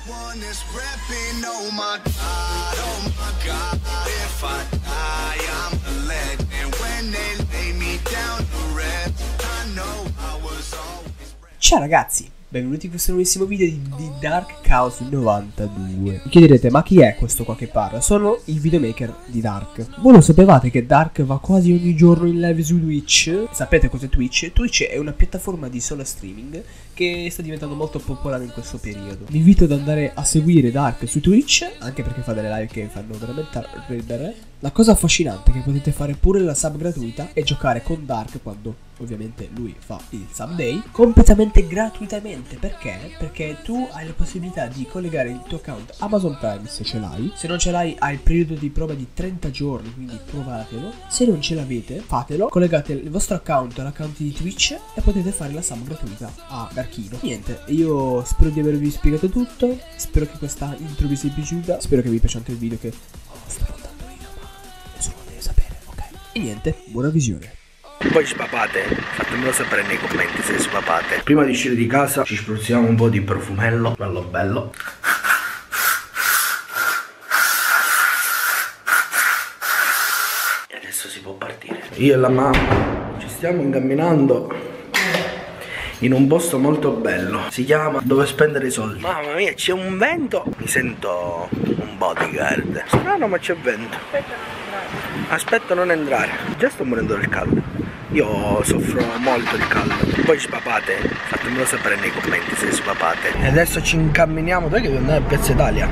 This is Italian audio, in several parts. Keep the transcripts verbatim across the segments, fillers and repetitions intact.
one is repping, oh my God, oh my God. If I die, I'm a legend. When they lay me down to rest, I know I was always. Ciao ragazzi, benvenuti in questo nuovissimo video di, di Dark Chaos novantadue. Vi chiederete, ma chi è questo qua che parla? Sono il videomaker di Dark. Voi lo sapevate che Dark va quasi ogni giorno in live su Twitch? Sapete cos'è Twitch? Twitch è una piattaforma di solo streaming che sta diventando molto popolare in questo periodo. Vi invito ad andare a seguire Dark su Twitch, anche perché fa delle live che fanno veramente ridere. La cosa affascinante è che potete fare pure la sub gratuita e giocare con Dark quando ovviamente lui fa il sub day completamente gratuitamente. Perché? Perché tu hai la possibilità di collegare il tuo account Amazon Prime se ce l'hai. Se non ce l'hai hai il periodo di prova di trenta giorni, quindi provatelo. Se non ce l'avete fatelo, collegate il vostro account all'account di Twitch e potete fare la sub gratuita a Darkino. Niente, io spero di avervi spiegato tutto. Spero che questa intro vi sia piaciuta. Spero che vi piaccia anche il video che sto montando io, ma nessuno deve sapere, ok? E niente, buona visione. Poi spapate, fatemelo sapere nei commenti se spapate. Prima di uscire di casa ci spruzziamo un po' di profumello, bello bello. E adesso si può partire. Io e la mamma ci stiamo incamminando in un posto molto bello. Si chiama Dove spendere i soldi. Mamma mia, c'è un vento. Mi sento un bodyguard. Strano, ma c'è vento. Aspetta non entrare. Già sto morendo del caldo. Io soffro molto il caldo. Poi spapate, fatemelo sapere nei commenti se spapate. E adesso ci incamminiamo. Dove che devo andare a Piazza Italia?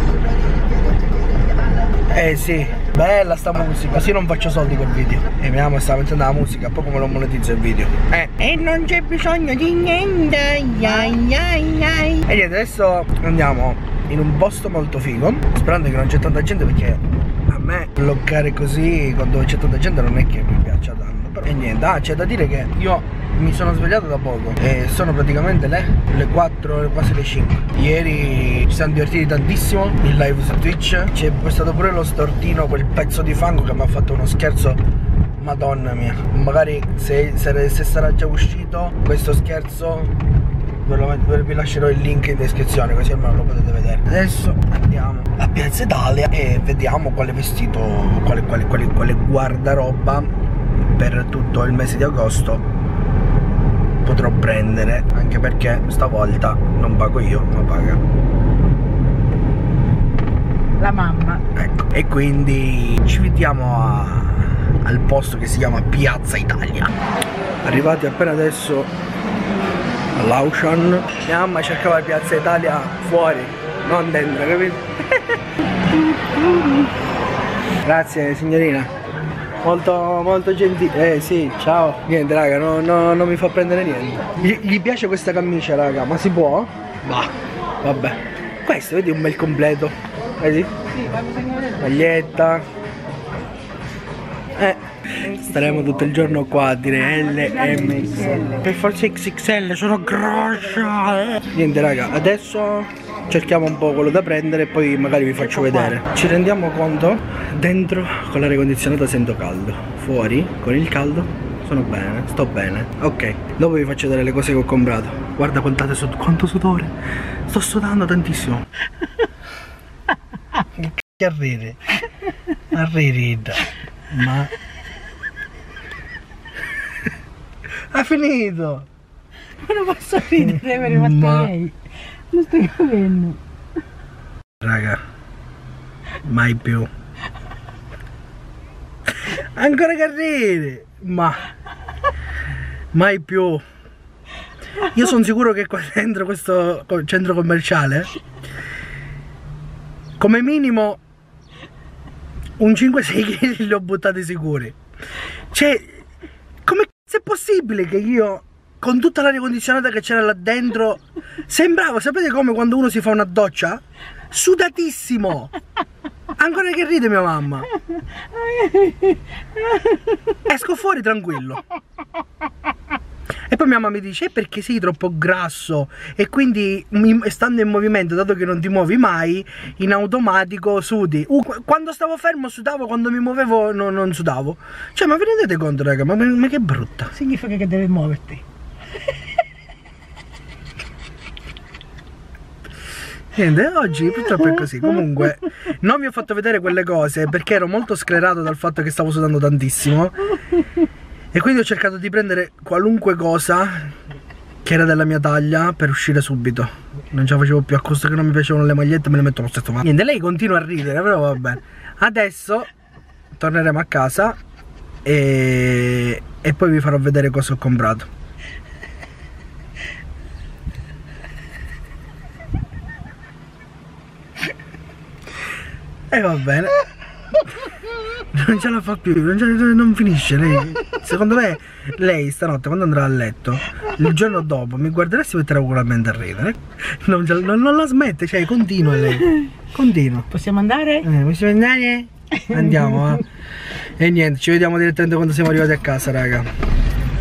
Eh sì, bella sta musica. Così non faccio soldi col video. E mia mamma sta mettendo la musica, poi come lo monetizzo il video. Eh. E non c'è bisogno di niente. Ai, ai, ai. E niente, adesso andiamo in un posto molto figo, sperando che non c'è tanta gente, perché a me vloggare così quando c'è tanta gente non è che mi piaccia tanto. E niente, ah, c'è da dire che io mi sono svegliato da poco e sono praticamente le, le quattro, quasi le cinque. Ieri ci siamo divertiti tantissimo in live su Twitch. C'è stato pure lo stortino, quel pezzo di fango che mi ha fatto uno scherzo, madonna mia. Magari se, se, se sarà già uscito questo scherzo ve lo, vi lascerò il link in descrizione, così almeno lo potete vedere. Adesso andiamo a Piazza Italia e vediamo quale vestito, quale, quale, quale, quale guardaroba per tutto il mese di agosto potrò prendere, anche perché stavolta non pago io, ma paga la mamma. Ecco, e quindi ci vediamo a, al posto che si chiama Piazza Italia. Arrivati appena adesso all'Auchan. Mia mamma cercava Piazza Italia fuori, non dentro, capito? Grazie signorina. Molto, molto gentile. Eh sì, ciao. Niente raga, no, no, non mi fa prendere niente. Gli, gli piace questa camicia raga, ma si può? Bah, vabbè. Questo, vedi un bel completo. Vedi? Sì, maglietta. Eh, staremo tutto il giorno qua a dire L, M, X L. Per forza X X L, sono grossa. Eh. Niente raga, adesso cerchiamo un po' quello da prendere e poi magari vi faccio vedere. Ci rendiamo conto? Dentro con l'aria condizionata sento caldo. Fuori con il caldo sono bene, sto bene. Ok, dopo vi faccio vedere le cose che ho comprato. Guarda quanto, sud quanto sudore. Sto sudando tantissimo. Che arriri. Arriri. Ma ha finito. Ma non posso ridere per rimasto Ma... lei. Non sto capendo. Raga, mai più. Ancora che ride. Ma mai più. Io sono sicuro che qua dentro questo centro commerciale come minimo un cinque sei chili li ho buttati sicuri. Cioè, come cazzo è possibile che io, con tutta l'aria condizionata che c'era là dentro, sembrava, sapete come quando uno si fa una doccia? Sudatissimo. Ancora che ride mia mamma. Esco fuori tranquillo. E poi mia mamma mi dice: perché sei troppo grasso e quindi stando in movimento, dato che non ti muovi mai, in automatico sudi. uh, Quando stavo fermo sudavo, quando mi muovevo no, non sudavo. Cioè, ma vi rendete conto raga? Ma, ma che brutta. Significa che devi muoverti. Niente, oggi purtroppo è così. Comunque non vi ho fatto vedere quelle cose perché ero molto sclerato dal fatto che stavo sudando tantissimo. E quindi ho cercato di prendere qualunque cosa che era della mia taglia per uscire subito. Non ce la facevo più, a costo che non mi piacevano le magliette me le metto lo stesso. Ma niente, lei continua a ridere, però va bene. Adesso torneremo a casa e, e poi vi farò vedere cosa ho comprato. E va bene. Non ce la fa più, non, ce, non finisce lei. Secondo me lei stanotte quando andrà a letto, il giorno dopo mi guarderà e si metterà ugualmente a ridere. Non, non, non la smette, cioè continua lei. Continua. Possiamo andare? Eh, possiamo andare? Andiamo, eh. E niente, ci vediamo direttamente quando siamo arrivati a casa, raga.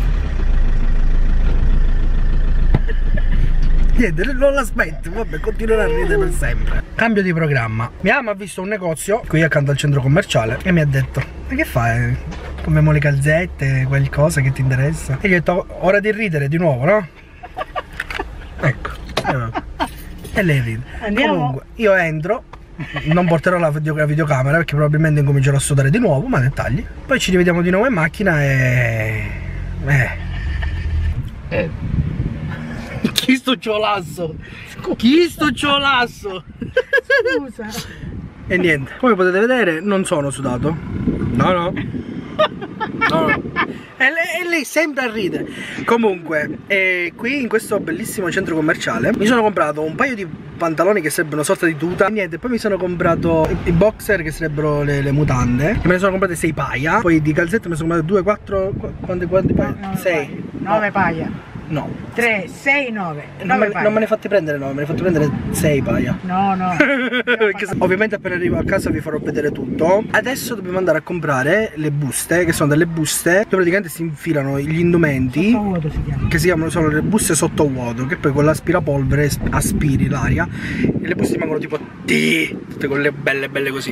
Niente, non la smetto, vabbè, continuerà a ridere per sempre. Cambio di programma. Mia mamma ha visto un negozio qui accanto al centro commerciale e mi ha detto: ma che fai? Compriamo le calzette, qualcosa che ti interessa? E gli ho detto: ora di ridere di nuovo, no? Ecco. E lei ride. Andiamo. Comunque, io entro. Non porterò la, video, la videocamera perché probabilmente incomincerò a sudare di nuovo, ma dettagli. Poi ci rivediamo di nuovo in macchina e... Eh... eh. Chi sto ciolasso? Chi sto ciolasso? Scusa. E niente, come potete vedere non sono sudato. No no, no, no. E, lei, e lei sempre a ridere. Comunque eh, qui in questo bellissimo centro commerciale mi sono comprato un paio di pantaloni che sarebbero una sorta di tuta. E niente, poi mi sono comprato i, i boxer che sarebbero le, le mutande. E me ne sono comprate sei paia. Poi di calzette me ne sono comprate due, quattro. Quante, quante paia? No, sei. nove paia. No. tre, sei, nove. Non me, non me ne fatti prendere nove, me ne fatti prendere sei paia. No, no. Perché, ovviamente appena arrivo a casa vi farò vedere tutto. Adesso dobbiamo andare a comprare le buste, che sono delle buste dove praticamente si infilano gli indumenti. Sottovuoto si chiama. Che si chiamano, sono le buste sottovuoto, che poi con l'aspirapolvere aspiri l'aria e le buste rimangono tipo T, tutte quelle belle belle così.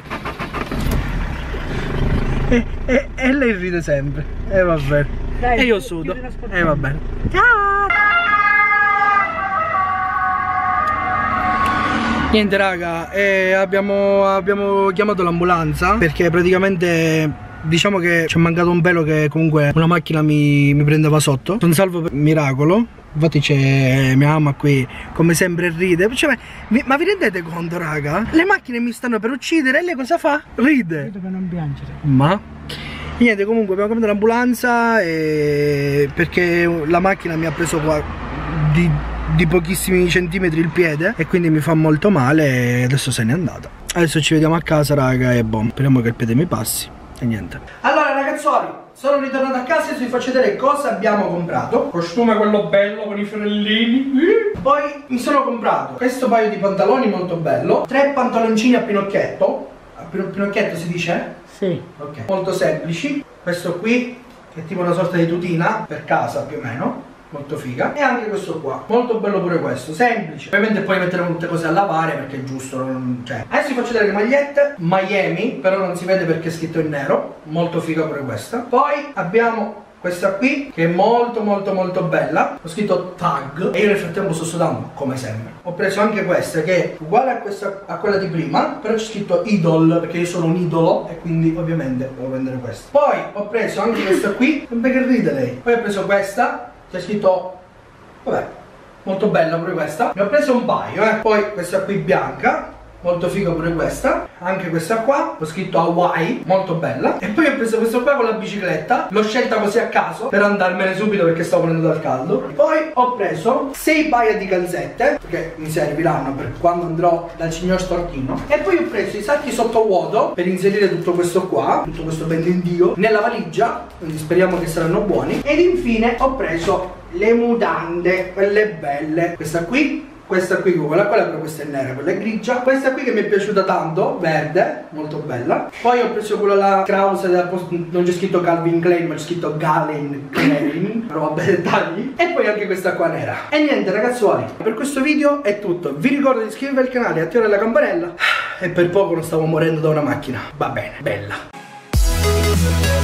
E, e, e lei ride sempre. E vabbè. Dai, e io sudo. E va bene. Ciao. Niente raga, eh, abbiamo, abbiamo chiamato l'ambulanza perché praticamente diciamo che ci è mancato un pelo, che comunque una macchina mi, mi prendeva sotto. Sono salvo per miracolo. Infatti c'è mia mamma qui come sempre ride. Cioè, ma, ma vi rendete conto raga? Le macchine mi stanno per uccidere e lei cosa fa? Ride. Vedo per non piangere. Ma niente, comunque abbiamo chiamato l'ambulanza e... perché la macchina mi ha preso qua di, di pochissimi centimetri il piede e quindi mi fa molto male e adesso se n'è andata. Adesso ci vediamo a casa raga e boh, speriamo che il piede mi passi e niente. Allora ragazzuoli, sono ritornato a casa e adesso vi faccio vedere cosa abbiamo comprato. Costume quello bello con i fiorellini. Poi mi sono comprato questo paio di pantaloni molto bello, tre pantaloncini a pinocchietto. A pinocchietto si dice? Sì. Ok. Molto semplici. Questo qui che è tipo una sorta di tutina per casa più o meno. Molto figa. E anche questo qua. Molto bello pure questo. Semplice. Ovviamente poi metteremo tutte cose a lavare perché è giusto. Non... Cioè. Adesso vi faccio vedere le magliette Miami. Però non si vede perché è scritto in nero. Molto figa pure questa. Poi abbiamo questa qui che è molto molto molto bella. Ho scritto tag e io nel frattempo sto sudando come sempre. Ho preso anche questa che è uguale a, questa, a quella di prima, però c'è scritto idol perché io sono un idolo e quindi ovviamente devo prendere questa. Poi ho preso anche questa qui. Non che ride lei. Poi ho preso questa, c'è scritto, vabbè, molto bella pure questa. Ne ho preso un paio, eh. Poi questa qui bianca, molto figa pure questa. Anche questa qua, ho scritto Hawaii, molto bella. E poi ho preso questo qua con la bicicletta. L'ho scelta così a caso per andarmene subito perché stavo prendendo dal caldo. Poi ho preso sei paia di calzette perché mi serviranno per quando andrò dal signor Stortino. E poi ho preso i sacchi sottovuoto per inserire tutto questo qua, tutto questo benedetto nella valigia, quindi speriamo che saranno buoni. Ed infine ho preso le mutande, quelle belle. Questa qui, questa qui, quella quella, però questa è nera, quella è grigia. Questa qui che mi è piaciuta tanto, verde, molto bella. Poi ho preso quella la Krause, non c'è scritto Calvin Klein ma c'è scritto Galen Klein, però vabbè, dettagli. E poi anche questa qua nera. E niente ragazzuoli, per questo video è tutto. Vi ricordo di iscrivervi al canale e attivare la campanella. E per poco non stavo morendo da una macchina. Va bene, bella.